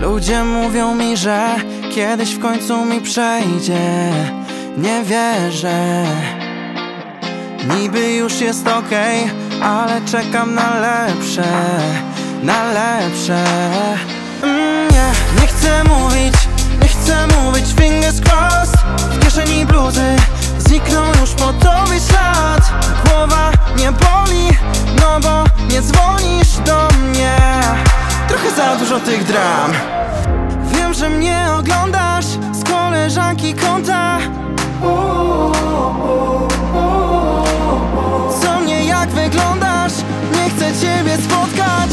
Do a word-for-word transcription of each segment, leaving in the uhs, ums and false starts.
Ludzie mówią mi, że kiedyś w końcu mi przejdzie. Nie wierzę. Niby już jest okej, ale czekam na lepsze, na lepsze. mm, nie, nie chcę mówić, nie chcę mówić fingers crossed. W kieszeni bluzy zniknął już po tobie ślad. Głowa nie boli, no bo nie dzwonisz do mnie. Trochę za dużo tych dram. Wiem, że mnie oglądasz z koleżanki konta. Co mnie, jak wyglądasz? Nie chcę ciebie spotkać,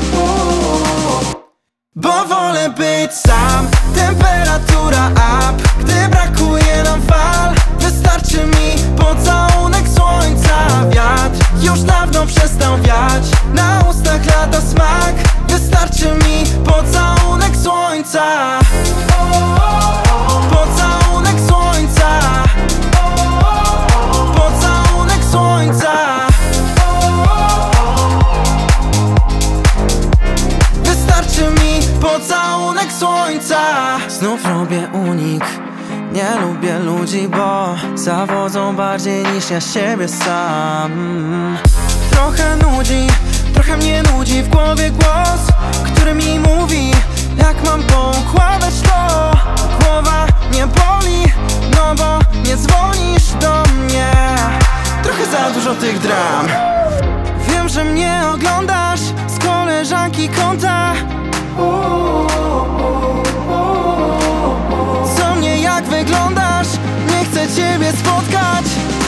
bo wolę być sam. Temperatura up, gdy brakuje nam fal. Wystarczy mi pocałunek słońca. Wiatr już dawno przestał wiać, na ustach lata smak. Wystarczy mi pocałunek słońca. Pocałunek słońca. Pocałunek słońca. Wystarczy mi pocałunek słońca. Znów robię unik. Nie lubię ludzi, bo zawodzą bardziej niż ja siebie sam. Trochę nudzi, trochę mnie nudzi w głowie głos, który mi mówi, jak mam poukładać to. Głowa nie boli, no bo nie dzwonisz do mnie. Trochę za dużo tych dram. Wiem, że mnie oglądasz z koleżanki konta. Co mnie, jak wyglądasz? Nie chcę ciebie spotkać,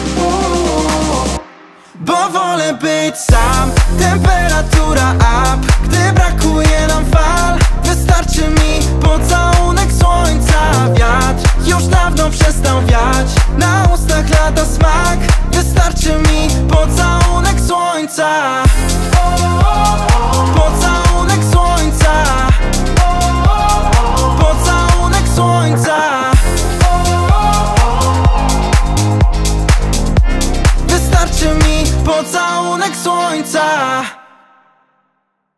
bo wolę być sam. Temperatura up, gdy brakuje nam fal. Wystarczy mi pocałunek słońca. Wiatr już dawno przestał wiać, na ustach lata smak. Wystarczy mi pocałunek słońca. Pocałunek słońca.